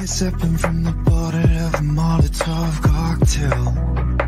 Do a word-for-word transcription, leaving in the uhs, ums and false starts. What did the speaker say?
sipping from the bottle of a Molotov cocktail.